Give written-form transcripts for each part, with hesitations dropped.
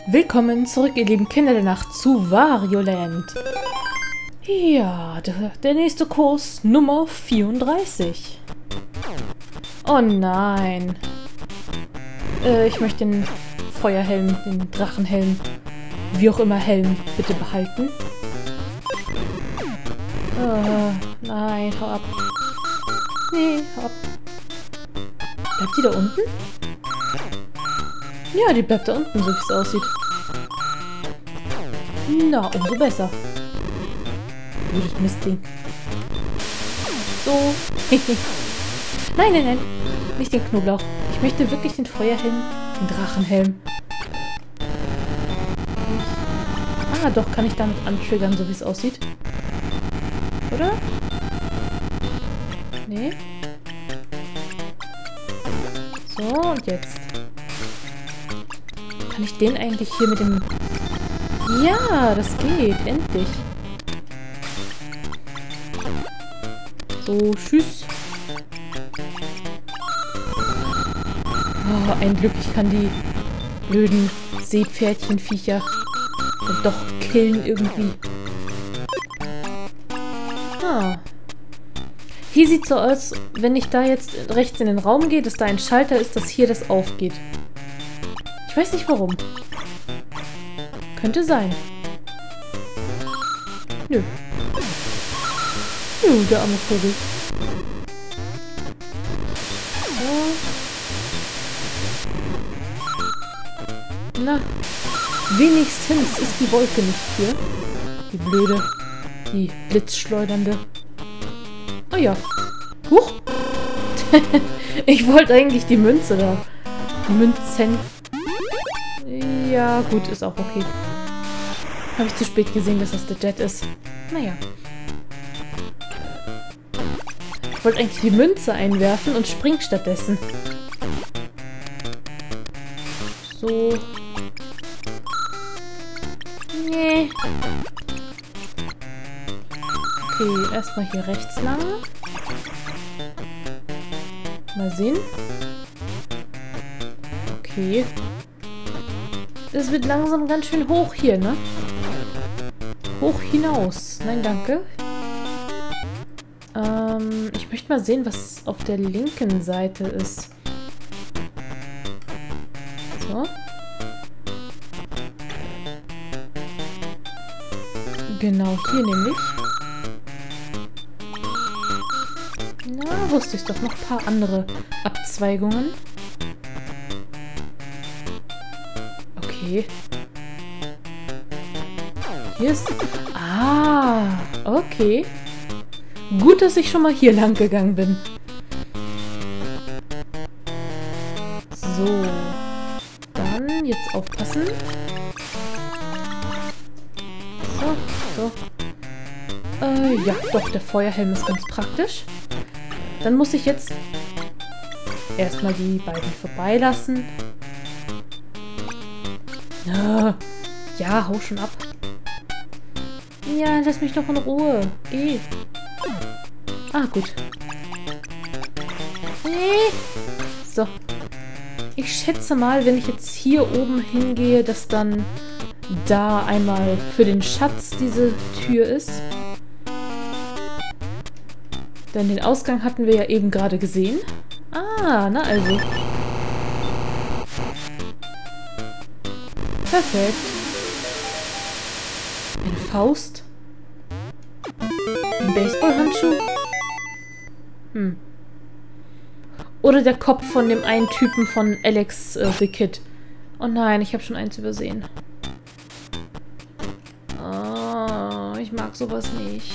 Willkommen zurück, ihr lieben Kinder der Nacht, zu Wario Land. Ja, der nächste Kurs, Nummer 34. Oh nein. Ich möchte den Feuerhelm, den Drachenhelm, wie auch immer Helm, bitte behalten. Nein, hau ab. Nee, hau ab. Bleibt die da unten? Ja, die bleibt da unten, so wie es aussieht. Na, umso besser. Blödes Mistding. So. Nein, nein, nein. Nicht den Knoblauch. Ich möchte wirklich den Feuerhelm, den Drachenhelm. Ah, doch, kann ich damit antriggern, so wie es aussieht. Oder? Nee. So, und jetzt. Kann ich den eigentlich hier mit dem... Ja, das geht. Endlich. So, tschüss. Oh, ein Glück, ich kann die blöden Seepferdchenviecher doch killen irgendwie. Ah. Hier sieht es so aus, wenn ich da jetzt rechts in den Raum gehe, dass da ein Schalter ist, dass hier das aufgeht. Ich weiß nicht warum. Könnte sein. Nö. Nö, der arme Vogel. So. Na, wenigstens ist die Wolke nicht hier. Die blöde, die blitzschleudernde. Oh ja. Huch. Ich wollte eigentlich die Münze da. Münzen. Ja, gut, ist auch okay. Habe ich zu spät gesehen, dass das der Jet ist. Naja. Ich wollte eigentlich die Münze einwerfen und spring stattdessen. So. Nee. Okay, erstmal hier rechts lang. Mal sehen. Okay. Es wird langsam ganz schön hoch hier, ne? Hoch hinaus. Nein, danke. Ich möchte mal sehen, was auf der linken Seite ist. So. Genau, hier nämlich. Na, wusste ich doch. Noch ein paar andere Abzweigungen. Okay. Hier ist... Ah, okay. Gut, dass ich schon mal hier lang gegangen bin. So. Dann jetzt aufpassen. So, so. Ja, doch, der Feuerhelm ist ganz praktisch. Dann muss ich jetzt erstmal die beiden vorbeilassen. Ja, hau schon ab. Ja, lass mich doch in Ruhe. Geh. Ah, gut. So. Ich schätze mal, wenn ich jetzt hier oben hingehe, dass dann da einmal für den Schatz diese Tür ist. Denn den Ausgang hatten wir ja eben gerade gesehen. Ah, na also. Perfekt. Eine Faust. Ein Baseballhandschuh. Oder der Kopf von dem einen Typen von Alex the Kid. Oh nein, ich habe schon eins übersehen. Oh, ich mag sowas nicht.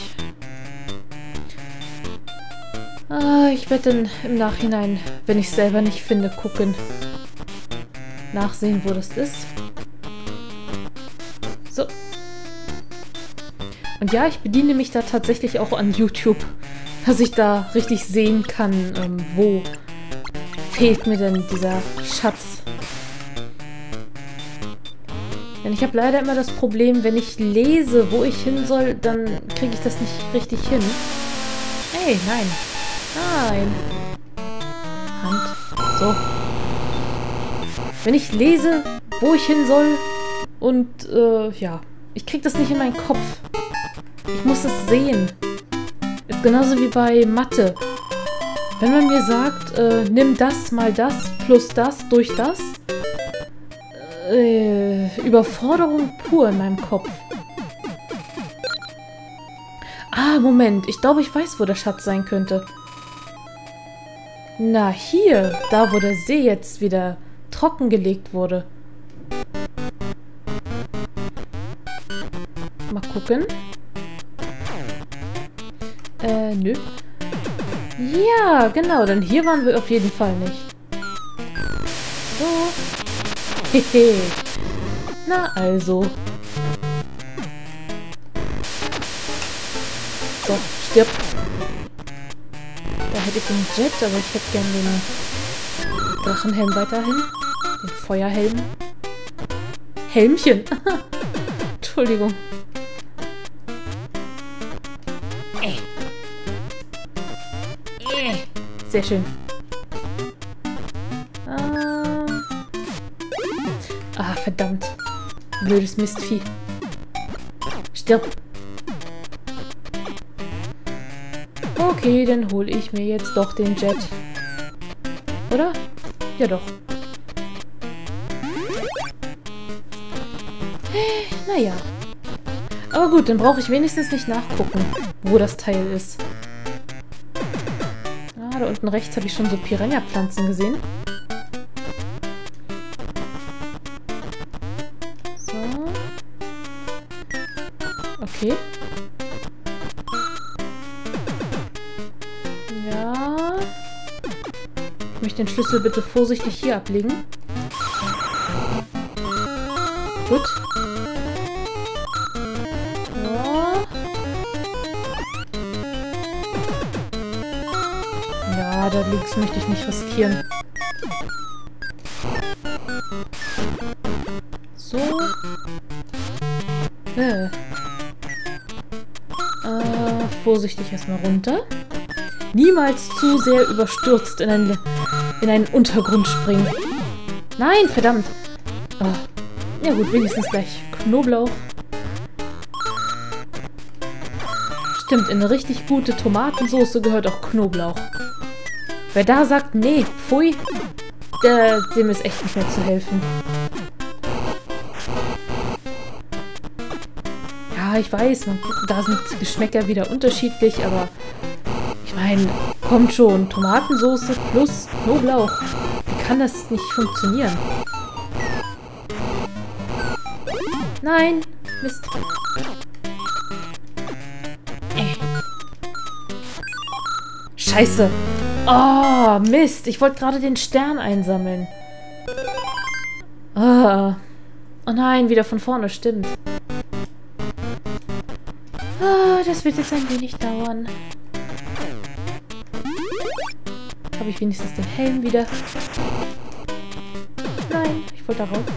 Ich werde dann im Nachhinein, wenn ich es selber nicht finde, gucken. Nachsehen, wo das ist. So. Und ja, ich bediene mich da tatsächlich auch an YouTube, dass ich da richtig sehen kann, wo fehlt mir denn dieser Schatz. Denn ich habe leider immer das Problem, wenn ich lese, wo ich hin soll, dann kriege ich das nicht richtig hin. Hey, nein. Nein. Hand. So. Wenn ich lese, wo ich hin soll, Und, ja. Ich krieg das nicht in meinen Kopf. Ich muss es sehen. Ist genauso wie bei Mathe. Wenn man mir sagt, nimm das mal das plus das durch das. Überforderung pur in meinem Kopf. Ah, Moment. Ich glaube, ich weiß, wo der Schatz sein könnte. Na, hier. Da, wo der See jetzt wieder trockengelegt wurde. Mal gucken. Nö. Ja, genau. Denn hier waren wir auf jeden Fall nicht. So. Hehe. Na also. So, stirb. Da hätte ich den Jet, aber ich hätte gern den Drachenhelm weiterhin. Den Feuerhelm. Helmchen. Entschuldigung. Sehr schön. Ah, verdammt. Blödes Mistvieh. Stirb. Okay, dann hole ich mir jetzt doch den Jet. Oder? Ja doch. Naja. Aber gut, dann brauche ich wenigstens nicht nachgucken, wo das Teil ist. Ah, da unten rechts habe ich schon so Piranha-Pflanzen gesehen. So. Okay. Ja. Ich möchte den Schlüssel bitte vorsichtig hier ablegen. Gut. Ja, da links möchte ich nicht riskieren. So. Vorsichtig erstmal runter. Niemals zu sehr überstürzt in einen Untergrund springen. Nein, verdammt. Oh. Ja gut, wenigstens gleich Knoblauch. Stimmt, in eine richtig gute Tomatensauce gehört auch Knoblauch. Wer da sagt, nee, pfui, dem ist echt nicht mehr zu helfen. Ja, ich weiß, da sind Geschmäcker wieder unterschiedlich, aber ich meine, kommt schon, Tomatensauce plus Knoblauch. Wie kann das nicht funktionieren? Nein, Mist. Scheiße. Oh, Mist. Ich wollte gerade den Stern einsammeln. Oh nein, wieder von vorne, stimmt. Oh, das wird jetzt ein wenig dauern. Habe ich wenigstens den Helm wieder? Nein, ich wollte darauf.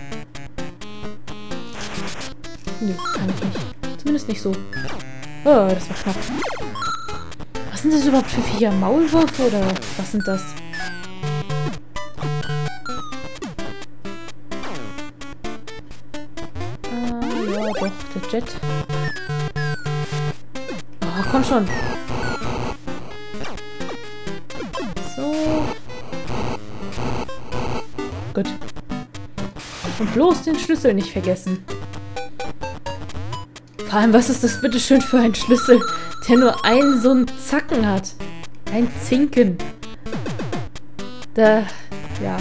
Nö, kann ich nicht. Zumindest nicht so. Oh, das war knapp. Was sind das überhaupt für Viecher? Maulwürfe oder was sind das? Ja, doch, der Jet. Oh, komm schon. So. Gut. Und bloß den Schlüssel nicht vergessen. Vor allem, was ist das bitte schön für ein Schlüssel, der nur einen so einen Zacken hat? Ein Zinken. Da, ja.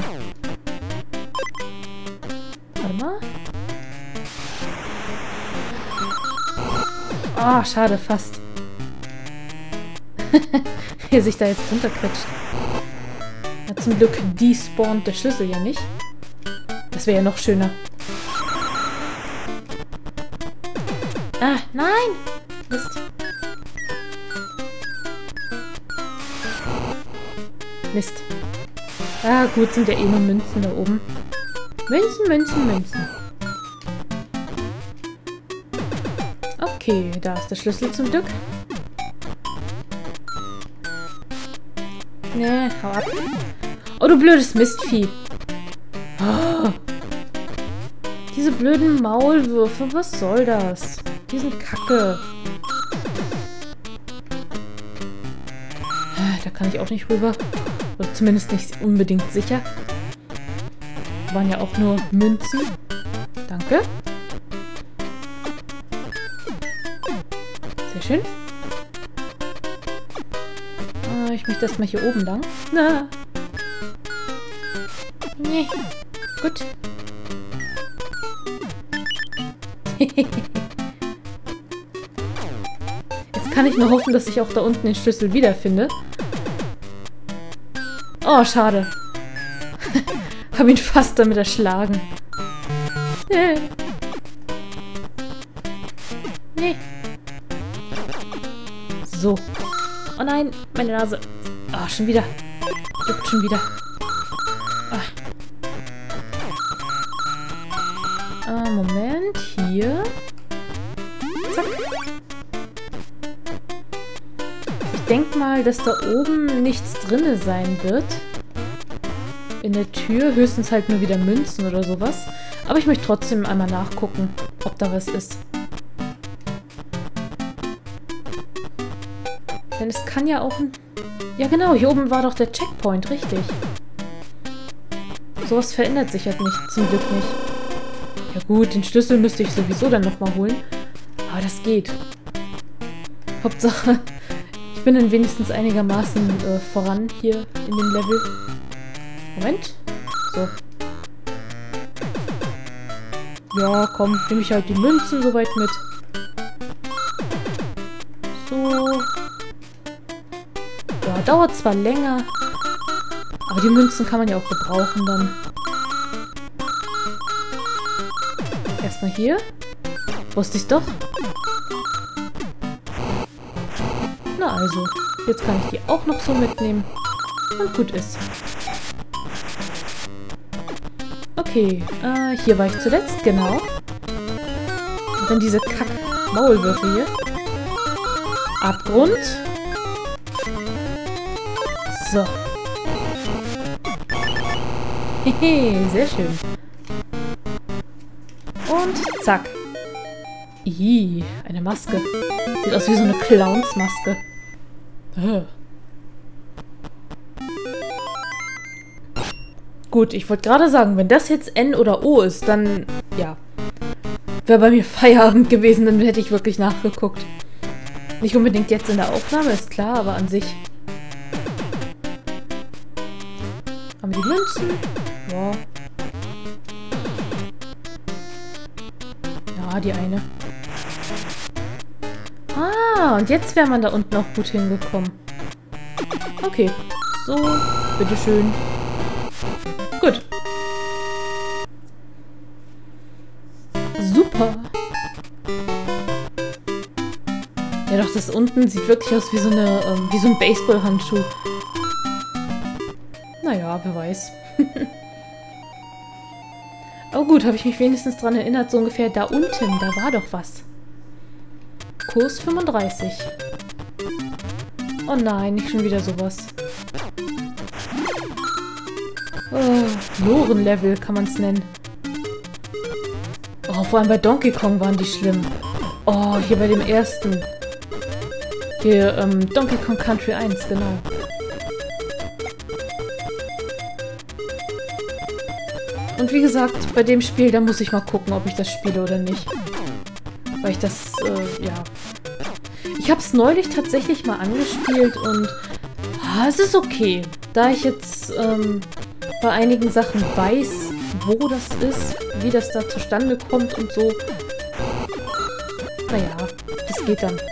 Warte mal. Ah, schade, fast. Wie er sich da jetzt runterquetscht. Ja, zum Glück despawnt der Schlüssel ja nicht. Das wäre ja noch schöner. Ah, nein! Mist. Mist. Ah, gut, sind ja eh nur Münzen da oben. Münzen, Münzen, Münzen. Okay, da ist der Schlüssel zum Glück. Nee, hau ab. Oh, du blödes Mistvieh. Oh. Diese blöden Maulwürfe, was soll das? Die sind kacke. Da kann ich auch nicht rüber. Oder zumindest nicht unbedingt sicher. Waren ja auch nur Münzen. Danke. Sehr schön. Ich möchte erstmal hier oben lang. Na. Nee. Gut. Jetzt kann ich nur hoffen, dass ich auch da unten den Schlüssel wiederfinde. Oh, schade. Hab ihn fast damit erschlagen. Nee. Nee. So. Oh nein, meine Nase. Ah, schon wieder. Juckt schon wieder. Moment. Hier. Zack. Ich denke mal, dass da oben nichts drinne sein wird. In der Tür. Höchstens halt nur wieder Münzen oder sowas. Aber ich möchte trotzdem einmal nachgucken, ob da was ist. Denn es kann ja auch ein... Ja genau, hier oben war doch der Checkpoint, richtig. Sowas verändert sich halt nicht, zum Glück nicht. Ja gut, den Schlüssel müsste ich sowieso dann nochmal holen. Aber das geht. Hauptsache, ich bin dann wenigstens einigermaßen voran hier in dem Level. Moment. So. Ja, komm, nehme ich halt die Münzen soweit mit. So. Ja, dauert zwar länger, aber die Münzen kann man ja auch gebrauchen dann. Erstmal hier. Wusste ich's doch. Na also, jetzt kann ich die auch noch so mitnehmen. Und gut ist. Okay, hier war ich zuletzt, genau. Und dann diese Kack-Maulwürfe hier. Abgrund. So. Hehe, sehr schön. Und zack. Ih, eine Maske. Sieht aus wie so eine Clownsmaske. Gut, ich wollte gerade sagen, wenn das jetzt N oder O ist, dann, ja, wäre bei mir Feierabend gewesen, dann hätte ich wirklich nachgeguckt. Nicht unbedingt jetzt in der Aufnahme, ist klar, aber an sich. Haben wir die Münzen? Ja. Ja, die eine. Ah, und jetzt wäre man da unten auch gut hingekommen. Okay. So, bitteschön. Gut. Super. Ja, doch, das unten sieht wirklich aus wie so eine, wie so ein Baseballhandschuh. Naja, wer weiß. Aber gut, habe ich mich wenigstens dran erinnert, so ungefähr da unten, da war doch was. Kurs 35. Oh nein, nicht schon wieder sowas. Oh, Loren-Level kann man es nennen. Oh, vor allem bei Donkey Kong waren die schlimm. Oh, hier bei dem ersten. Hier, Donkey Kong Country 1, genau. Und wie gesagt, bei dem Spiel, da muss ich mal gucken, ob ich das spiele oder nicht. Weil ich das, ja... Ich habe es neulich tatsächlich mal angespielt und... es ist okay. Da ich jetzt, bei einigen Sachen weiß, wo das ist, wie das da zustande kommt und so. Naja, das geht dann.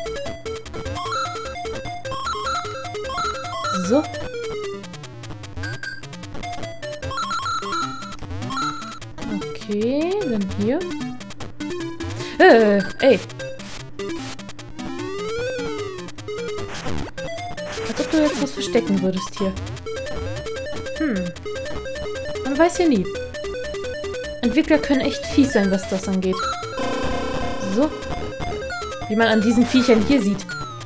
So. Okay, dann hier. Ey. Als ob du jetzt was verstecken würdest hier. Man weiß ja nie. Entwickler können echt fies sein, was das angeht. So. Wie man an diesen Viechern hier sieht.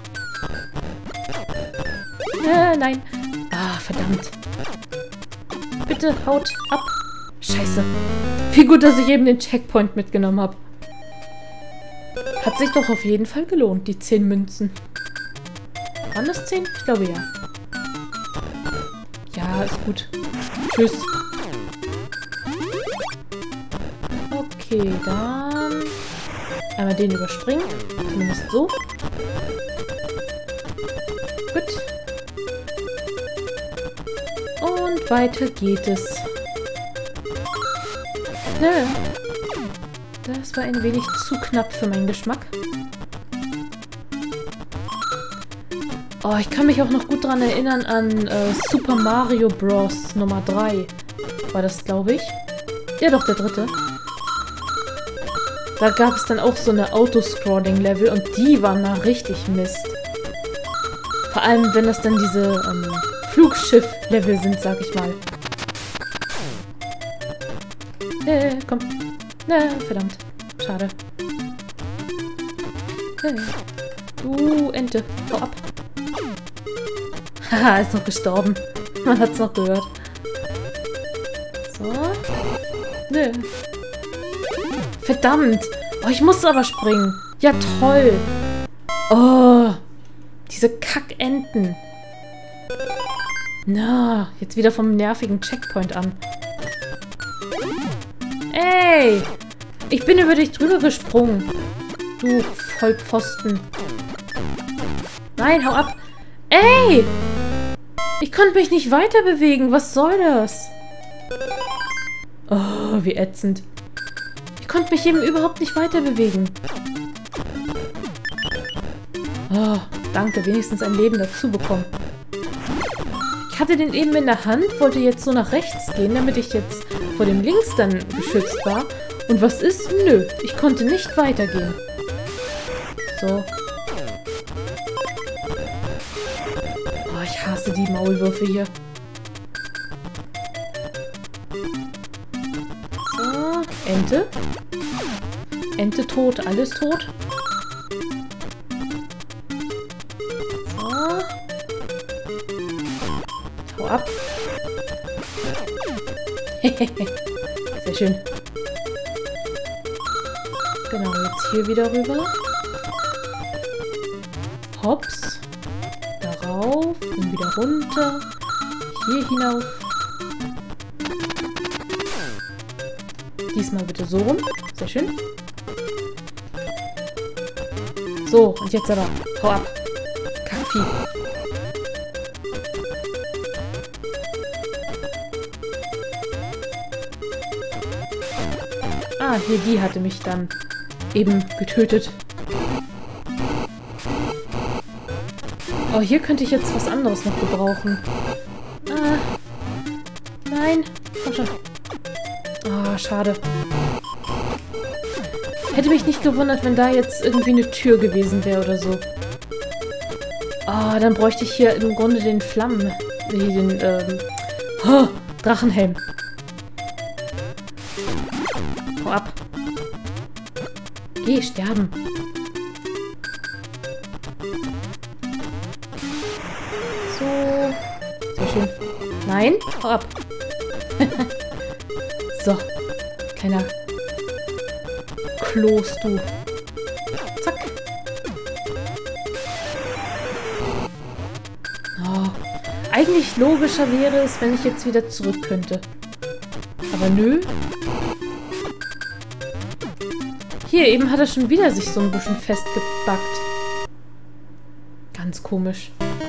Nein. Ah, verdammt. Bitte, haut ab. Scheiße. Wie gut, dass ich eben den Checkpoint mitgenommen habe. Hat sich doch auf jeden Fall gelohnt, die 10 Münzen. Waren das 10? Ich glaube ja. Ja, ist gut. Tschüss. Okay, dann einmal den überspringen. Zumindest so. Gut. Und weiter geht es. Nö. Das war ein wenig zu knapp für meinen Geschmack. Oh, ich kann mich auch noch gut daran erinnern an Super Mario Bros. Nummer 3. War das, glaube ich? Ja, doch, der 3. Da gab es dann auch so eine Autoscrolling-Level und die waren mal richtig Mist. Vor allem, wenn das dann diese Flugschiff-Level sind, sag ich mal. Komm. Verdammt. Schade. Du Ente. Hau ab. Haha, ist noch gestorben. Man hat's noch gehört. So. Nö. Verdammt. Oh, ich muss aber springen. Ja, toll. Oh. Diese Kackenten. Na, jetzt wieder vom nervigen Checkpoint an. Ey! Ich bin über dich drüber gesprungen. Du Vollpfosten. Nein, hau ab. Ey! Ich konnte mich nicht weiter bewegen. Was soll das? Oh, wie ätzend. Ich konnte mich eben überhaupt nicht weiter bewegen. Oh, danke. Wenigstens ein Leben dazu bekommen. Ich hatte den eben in der Hand, wollte jetzt so nach rechts gehen, damit ich jetzt vor dem links dann geschützt war. Und was ist? Nö, ich konnte nicht weitergehen. So. Oh, ich hasse die Maulwürfe hier. So, Ente. Ente tot, alles tot. So. Hau ab. Sehr schön. Genau, jetzt hier wieder rüber. Hops. Darauf. Und wieder runter. Hier hinauf. Diesmal bitte so rum. Sehr schön. So, und jetzt aber. Hau ab. Kackvieh. Ah, hier, die hatte mich dann eben getötet. Oh, hier könnte ich jetzt was anderes noch gebrauchen. Ah. Nein. Komm schon. Ah, schade. Hätte mich nicht gewundert, wenn da jetzt irgendwie eine Tür gewesen wäre oder so. Ah, dann bräuchte ich hier im Grunde den Flammen. Den, Drachenhelm. Hau ab. Geh, sterben. So. Sehr schön. Nein, hau ab. So. Kleiner Kloß, du. Zack. Oh. Eigentlich logischer wäre es, wenn ich jetzt wieder zurück könnte. Aber nö. Hier, eben hat er schon wieder sich so ein bisschen festgebackt. Ganz komisch.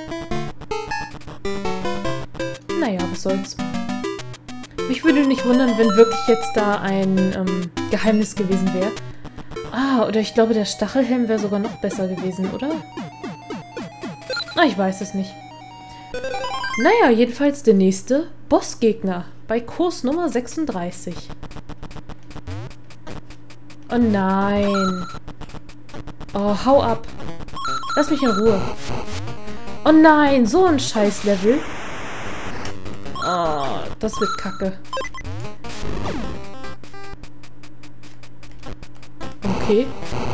Naja, was soll's. Mich würde nicht wundern, wenn wirklich jetzt da ein Geheimnis gewesen wäre. Ah, oder ich glaube, der Stachelhelm wäre sogar noch besser gewesen, oder? Ah, ich weiß es nicht. Naja, jedenfalls der nächste Bossgegner bei Kurs Nummer 36. Oh nein. Oh, hau ab. Lass mich in Ruhe. Oh nein, so ein Scheiß-Level. Oh, das wird kacke. Okay.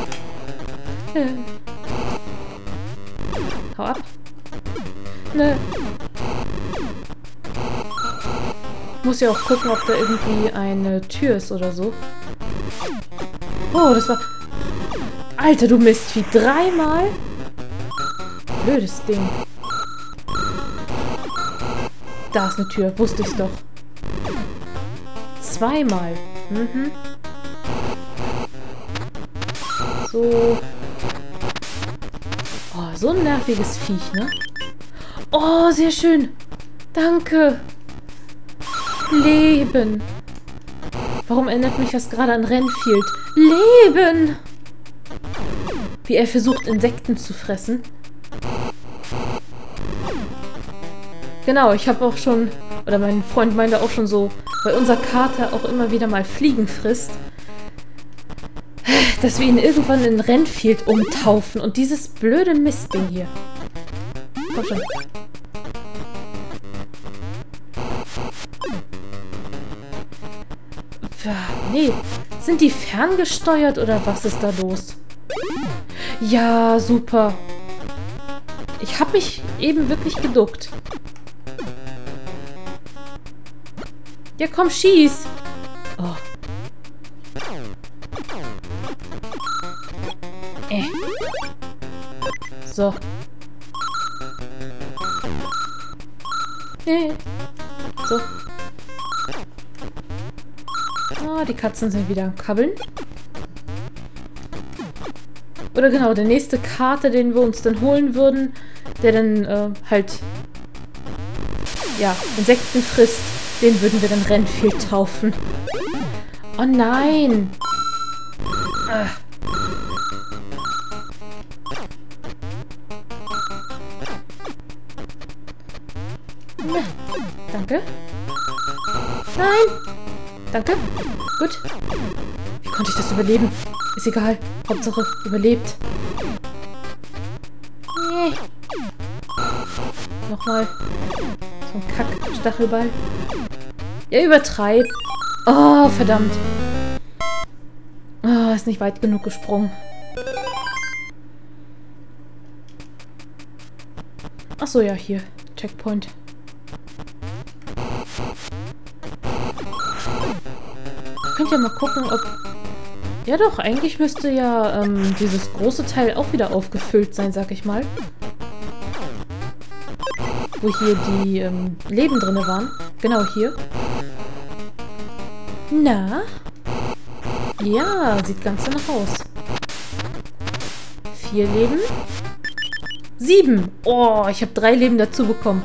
Hau ab. Nö. Muss ja auch gucken, ob da irgendwie eine Tür ist oder so. Oh, das war... Alter, du Mistvieh. 3-mal? Blödes Ding. Da ist eine Tür. Wusste ich's doch. 2-mal. Mhm. So. Oh, so ein nerviges Viech, ne? Oh, sehr schön. Danke. Leben. Warum erinnert mich das gerade an Renfield? Leben! Wie er versucht, Insekten zu fressen. Genau, ich habe auch schon, oder mein Freund meinte auch schon so, weil unser Kater auch immer wieder mal Fliegen frisst, dass wir ihn irgendwann in Renfield umtaufen. Und dieses blöde Mistding hier. Komm schon. Nee, sind die ferngesteuert oder was ist da los? Ja, super. Ich habe mich eben wirklich geduckt. Ja, komm, schieß. Oh. So. So. Ah, die Katzen sind wieder am Kabbeln. Oder genau, der nächste Kater, den wir uns dann holen würden, der dann halt, ja, Insekten frisst, den würden wir dann Renfield taufen. Oh nein! Danke. Nein! Danke. Gut. Wie konnte ich das überleben? Ist egal. Hauptsache überlebt. Nee. Nochmal. So ein Kack-Stachelball. Ja, übertreib. Oh, verdammt. Oh, ist nicht weit genug gesprungen. Achso, ja, hier. Checkpoint. Könnt ihr mal gucken, ob... Ja doch, eigentlich müsste ja dieses große Teil auch wieder aufgefüllt sein, sag ich mal. Wo hier die Leben drin waren. Genau, hier. Na? Ja, sieht ganz danach aus. 4 Leben. 7. Oh, ich habe 3 Leben dazu bekommen.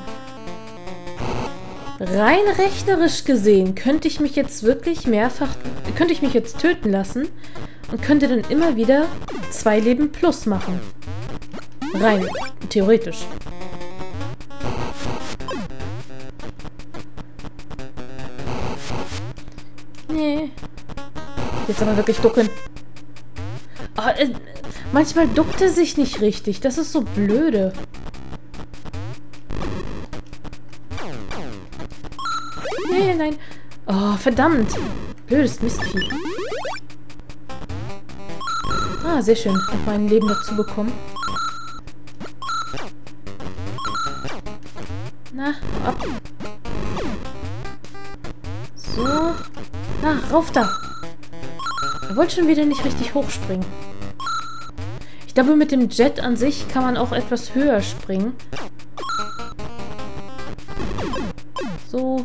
Rein rechnerisch gesehen könnte ich mich jetzt wirklich mehrfach... Könnte ich mich jetzt töten lassen und könnte dann immer wieder 2 Leben plus machen. Rein theoretisch. Nee. Jetzt aber wirklich ducken. Oh, manchmal duckt er sich nicht richtig. Das ist so blöde. Nee, nein. Oh, verdammt. Blödes Mistvieh. Ah, sehr schön. Noch mal ein Leben dazu bekommen. Na, hau ab. So. Na, rauf da. Er wollte schon wieder nicht richtig hochspringen. Ich glaube, mit dem Jet an sich kann man auch etwas höher springen. So.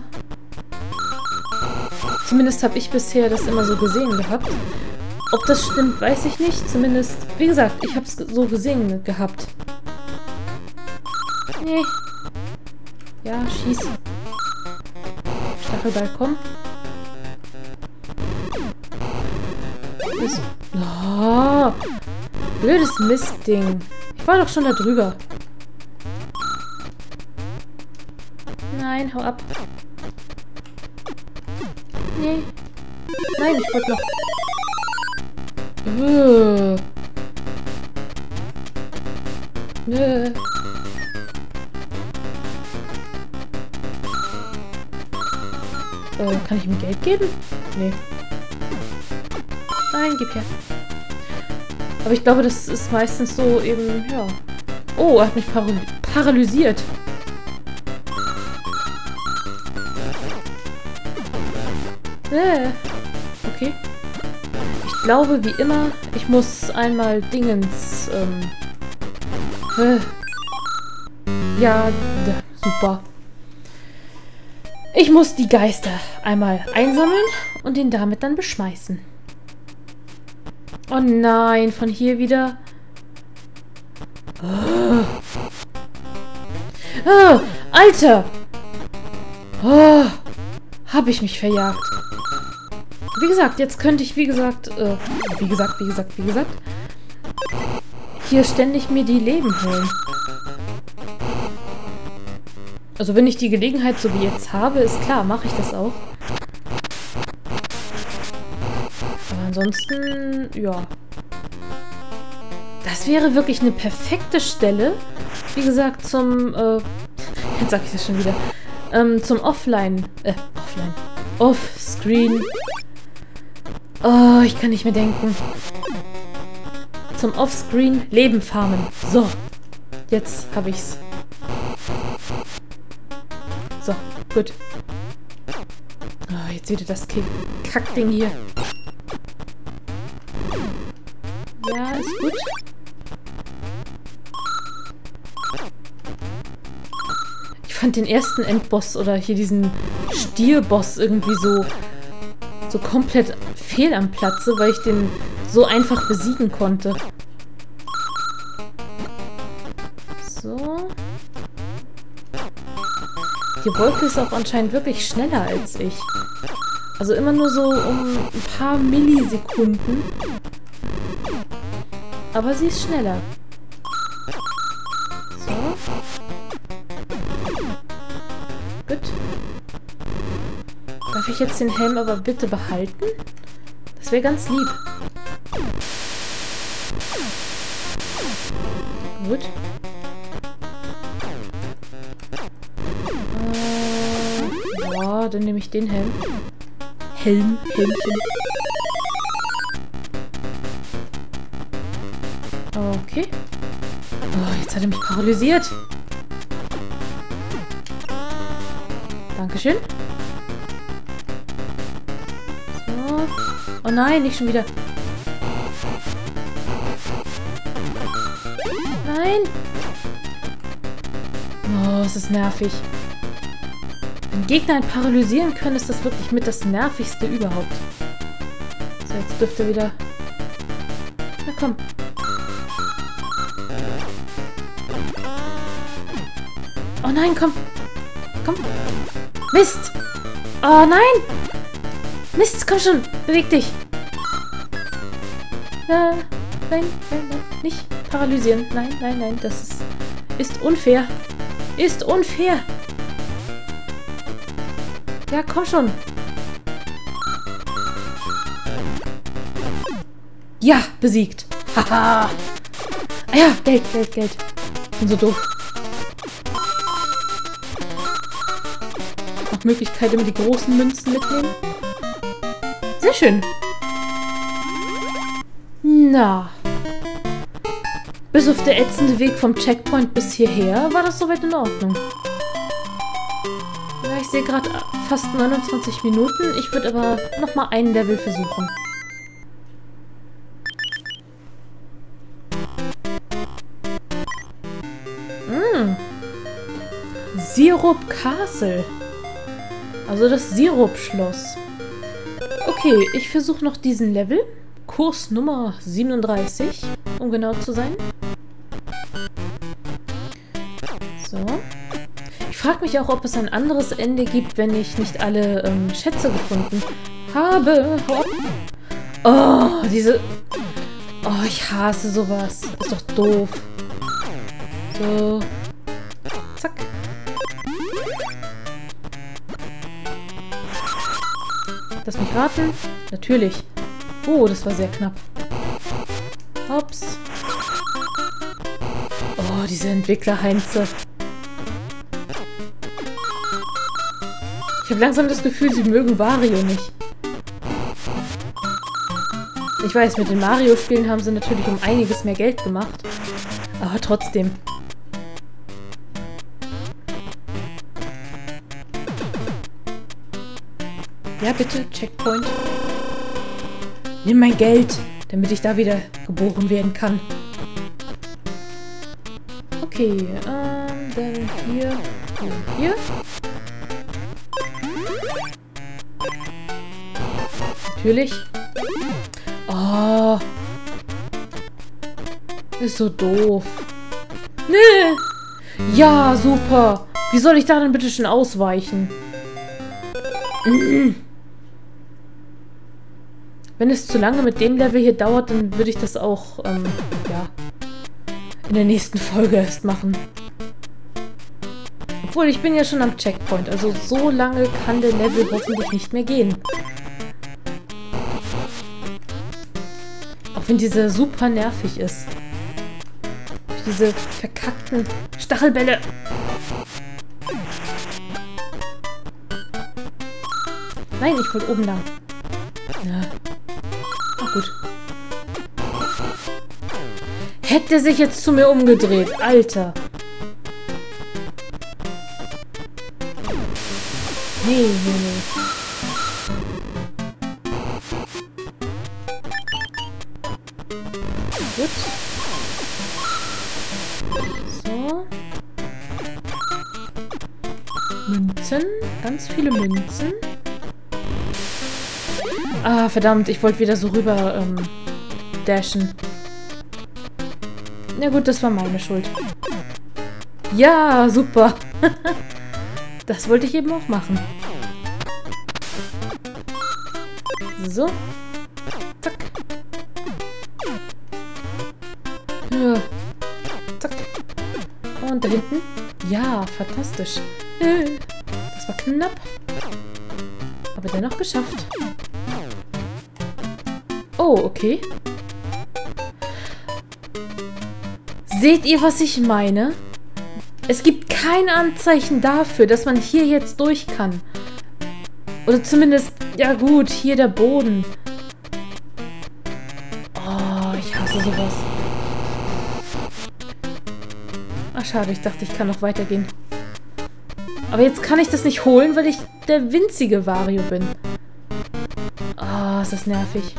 Zumindest habe ich bisher das immer so gesehen gehabt. Ob das stimmt, weiß ich nicht. Zumindest, wie gesagt, ich habe es so gesehen gehabt. Nee. Ja, schieß. Stachelball, komm. Oh, blödes Mistding. Ich war doch schon da drüber. Nein, hau ab. Nee. Nein, ich wollte noch... Nö. Kann ich ihm Geld geben? Nee. Nein, gib her. Aber ich glaube, das ist meistens so eben, ja. Oh, er hat mich paralysiert. Okay. Ich glaube, wie immer, ich muss einmal Dingens, ja, super. Ich muss die Geister einmal einsammeln und ihn damit dann beschmeißen. Oh nein, von hier wieder. Oh, Alter! Oh, hab ich mich verjagt. Wie gesagt, jetzt könnte ich, wie gesagt, hier ständig mir die Leben holen. Also wenn ich die Gelegenheit so wie jetzt habe, ist klar, mache ich das auch. Aber ansonsten, ja. Das wäre wirklich eine perfekte Stelle, wie gesagt, zum, jetzt sag ich das schon wieder, zum Offscreen. Oh, ich kann nicht mehr denken. Zum Offscreen Leben farmen. So, jetzt habe ich's. So, gut. Oh, jetzt wieder das Kackding hier. Ja, ist gut. Ich fand den ersten Endboss oder hier diesen Stierboss irgendwie so komplett fehl am Platze, weil ich den so einfach besiegen konnte. So. Die Wolke ist auch anscheinend wirklich schneller als ich. Also immer nur so um ein paar Millisekunden. Aber sie ist schneller. So. Gut. Darf ich jetzt den Helm aber bitte behalten? Das wäre ganz lieb. Gut. Ja, dann nehme ich den Helm. Helmchen. Okay. Oh, jetzt hat er mich paralysiert. Dankeschön. So. Oh nein, nicht schon wieder. Nein. Oh, es ist nervig. Wenn Gegner einen paralysieren können, ist das wirklich mit das Nervigste überhaupt. So, jetzt dürfte wieder... Na komm. Oh nein, komm. Komm. Mist. Oh nein. Mist, komm schon. Beweg dich. Nein. Nicht paralysieren. Nein. Das ist unfair. Ist unfair. Ja, komm schon. Ja, besiegt. Haha. Ja, Geld. Bin so doof. Noch Möglichkeit, immer die großen Münzen mitnehmen. Sehr schön. Na. Bis auf der ätzende Weg vom Checkpoint bis hierher war das soweit in Ordnung. Ja, ich sehe gerade fast 29 Minuten. Ich würde aber nochmal ein Level versuchen. Sirup Castle. Also das Sirup-Schloss. Okay, ich versuche noch diesen Level. Kurs Nummer 37, um genau zu sein. So. Ich frage mich auch, ob es ein anderes Ende gibt, wenn ich nicht alle Schätze gefunden habe. Oh, diese... Oh, ich hasse sowas. Ist doch doof. So. Zack. Lass mich raten. Natürlich. Oh, das war sehr knapp. Hops. Oh, diese Entwickler-Heinze. Ich habe langsam das Gefühl, sie mögen Wario nicht. Ich weiß, mit den Mario-Spielen haben sie natürlich um einiges mehr Geld gemacht. Aber trotzdem. Ja, bitte, Checkpoint. Nimm mein Geld, damit ich da wieder geboren werden kann. Okay, dann hier. Natürlich. Oh. Ist so doof. Nee. Ja, super. Wie soll ich da denn bitte schon ausweichen? Wenn es zu lange mit dem Level hier dauert, dann würde ich das auch, ja, in der nächsten Folge erst machen. Obwohl, ich bin ja schon am Checkpoint, also so lange kann der Level hoffentlich nicht mehr gehen. Auch wenn dieser super nervig ist. Diese verkackten Stachelbälle. Nein, ich wollte oben lang. Ja. Ach gut. Hätte sich jetzt zu mir umgedreht. Alter. Nee. Gut. So. Münzen. Ganz viele Münzen. Ah, verdammt. Ich wollte wieder so rüber dashen. Na gut, das war meine Schuld. Ja, super. Das wollte ich eben auch machen. So. Zack. Ja. Zack. Und da hinten. Ja, fantastisch. Das war knapp. Aber dennoch geschafft. Oh, okay. Seht ihr, was ich meine? Es gibt kein Anzeichen dafür, dass man hier jetzt durch kann. Oder zumindest, ja gut, hier der Boden. Oh, ich hasse sowas. Ach, schade, ich dachte, ich kann noch weitergehen. Aber jetzt kann ich das nicht holen, weil ich der winzige Wario bin. Ah, ist das nervig.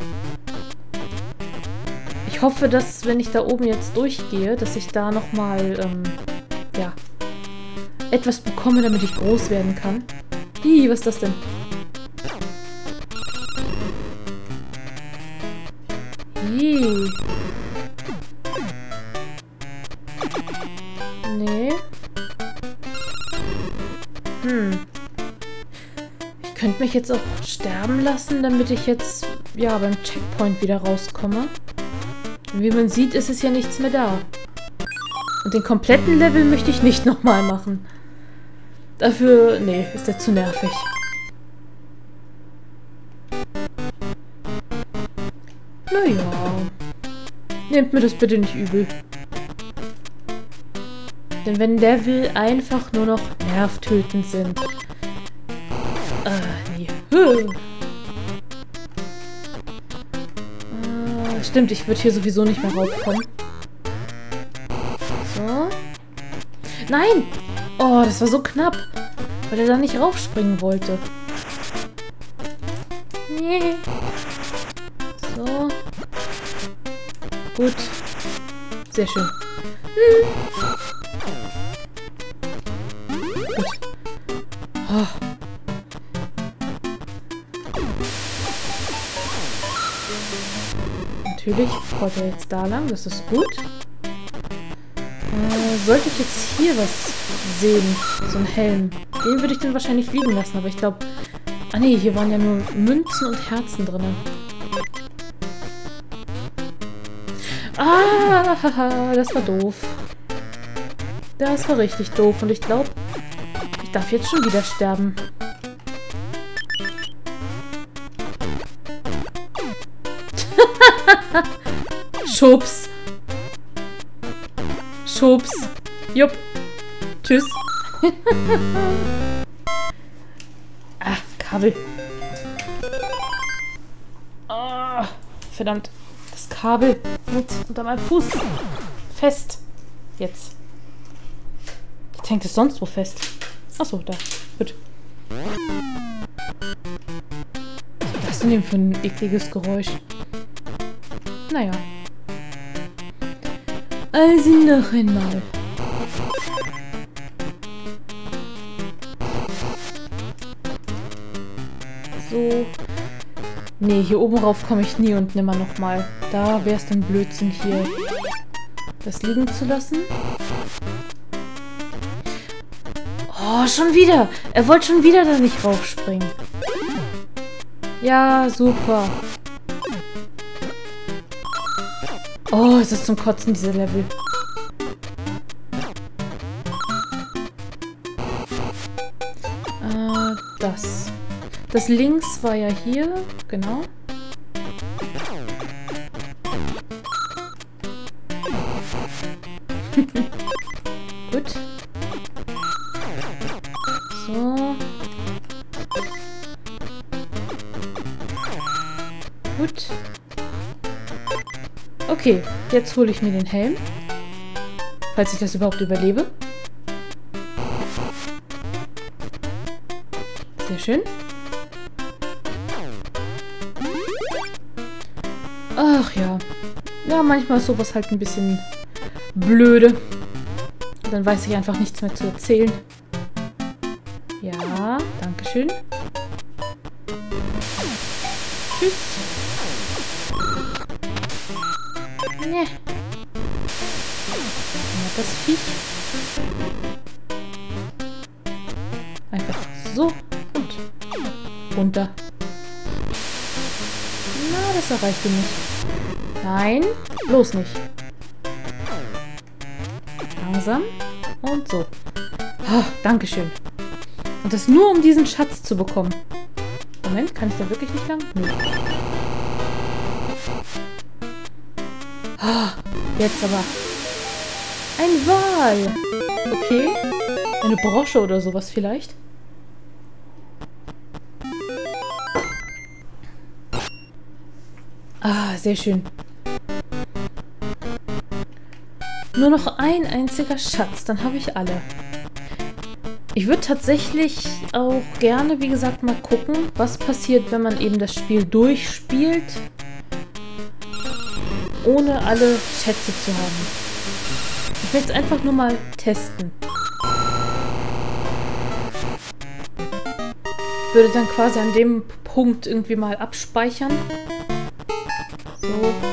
Ich hoffe, dass, wenn ich da oben jetzt durchgehe, dass ich da nochmal, ja, etwas bekomme, damit ich groß werden kann. Ih, was ist das denn? Ih. Nee. Ich könnte mich jetzt auch sterben lassen, damit ich jetzt, ja, beim Checkpoint wieder rauskomme. Und wie man sieht, ist es ja nichts mehr da. Und den kompletten Level möchte ich nicht nochmal machen. Dafür, nee, ist der zu nervig. Naja. Nehmt mir das bitte nicht übel. Denn wenn Level einfach nur noch nervtötend sind. Nee. Stimmt, ich würde hier sowieso nicht mehr raufkommen. So. Nein! Oh, das war so knapp. Weil er da nicht raufspringen wollte. Nee. So. Gut. Sehr schön. Gut. Oh. Natürlich rollt er jetzt da lang, das ist gut. Sollte ich jetzt hier was sehen, so ein Helm, den würde ich dann wahrscheinlich liegen lassen, aber ich glaube... Ah nee, hier waren ja nur Münzen und Herzen drin. Ah, haha, das war doof. Das war richtig doof und ich glaube, ich darf jetzt schon wieder sterben. Schubs. Schubs. Jupp. Tschüss. Ah, Kabel. Oh, verdammt. Das Kabel hängt unter meinem Fuß. Fest. Jetzt. Jetzt hängt es sonst wo fest. Achso, da. Gut. ist denn denn für ein ekliges Geräusch? Naja. Also noch einmal. So. Nee, hier oben rauf komme ich nie und nimmer nochmal. Da wäre es dann Blödsinn hier, das liegen zu lassen. Oh, schon wieder. Er wollte schon wieder da nicht raufspringen. Ja, super. Oh, es ist zum Kotzen, diese Level. Das. Das links war ja hier, genau. Gut. So. Gut. Okay, jetzt hole ich mir den Helm. Falls ich das überhaupt überlebe. Sehr schön. Ach ja. Ja, manchmal ist sowas halt ein bisschen blöde. Dann weiß ich einfach nichts mehr zu erzählen. Ja, danke schön. Tschüss. Ne. Das Viech. Einfach so und runter. Na, das erreicht ihn nicht. Nein, bloß nicht. Langsam und so. Oh, Dankeschön. Und das nur, um diesen Schatz zu bekommen. Moment, kann ich da wirklich nicht lang? Nö. Oh, jetzt aber. Ein Wal. Okay. Eine Brosche oder sowas vielleicht. Ah, sehr schön. Nur noch ein einziger Schatz, dann habe ich alle. Ich würde tatsächlich auch gerne, wie gesagt, mal gucken, was passiert, wenn man eben das Spiel durchspielt, ohne alle Schätze zu haben. Ich möchte es einfach nur mal testen. Würde dann quasi an dem Punkt irgendwie mal abspeichern. So.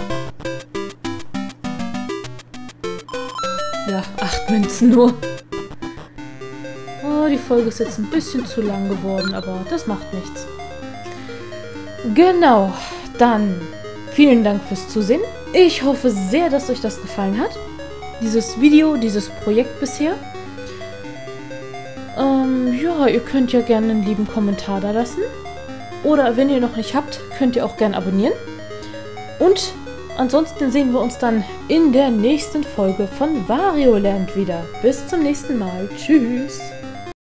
Ja, 8 Münzen nur. Oh, die Folge ist jetzt ein bisschen zu lang geworden, aber das macht nichts. Genau, dann vielen Dank fürs Zusehen. Ich hoffe sehr, dass euch das gefallen hat. Dieses Video, dieses Projekt bisher. Ja, ihr könnt ja gerne einen lieben Kommentar da lassen. Oder wenn ihr noch nicht habt, könnt ihr auch gerne abonnieren. Und ansonsten sehen wir uns dann in der nächsten Folge von Wario Land wieder. Bis zum nächsten Mal. Tschüss.